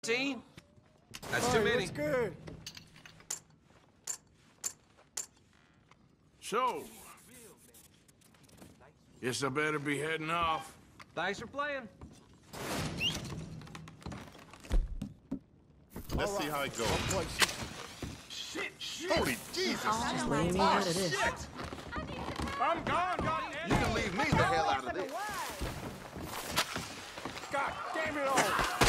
13? That's too many. That's good. So, guess I better be heading off. Thanks for playing. Let's see how it goes. Shit! Holy Jesus! Just leave me out of this. I'm gone, goddammit! You can leave me the hell out of this. God damn it all!